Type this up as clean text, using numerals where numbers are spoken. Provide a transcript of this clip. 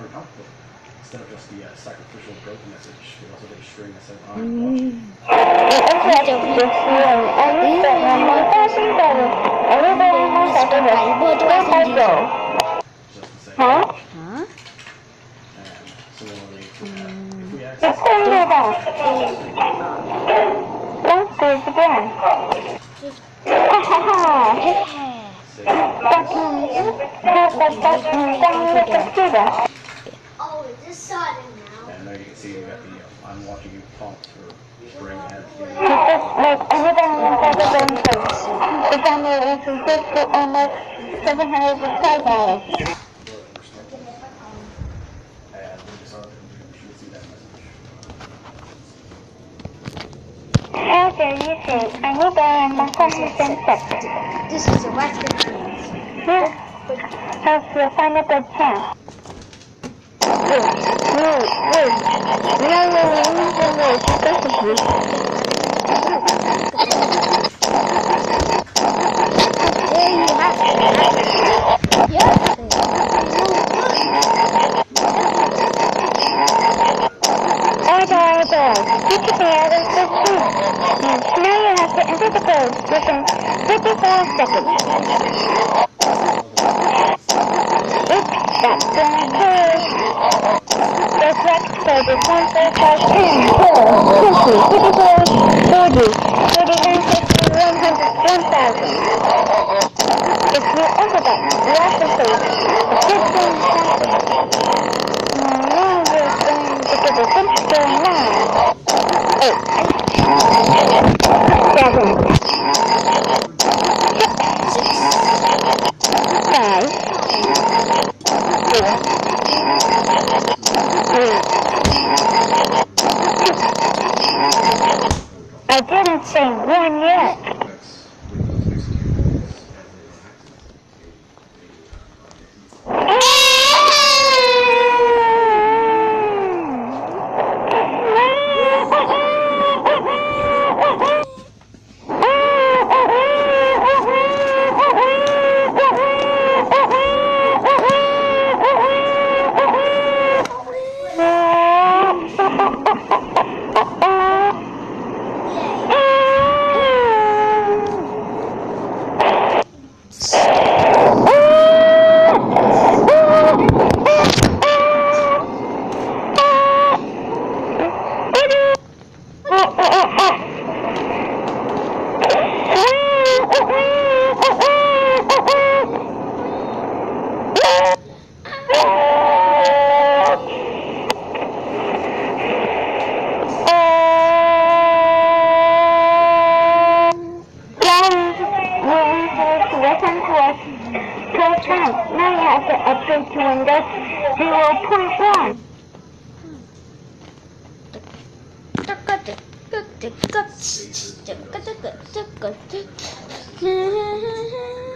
output. Instead of just the sacrificial growth message, we also get a string that says I'm watching. Just to say, Huh? and similarly, if we access Let's do it again. Oh, it just started now. and now you can see we got the I'm watching you prompt for string and Like everything has been the family is just almost 705 dollars. and when you start it, you should see that message. After you say, I need to my phone set. This is a Western dance. Here, have your final good chance. There you have it. Yes. Now you have to enter the code within 54 seconds. Oops, that's the code. The correct code is 145 40, 39, 50, 100, 1000. If you enter that, you have to say 15 seconds. Now you're going to give a 9, 8, 7, 5, 4, 3, 2. I didn't say 1 yet. Now you have to update to Windows 0.1.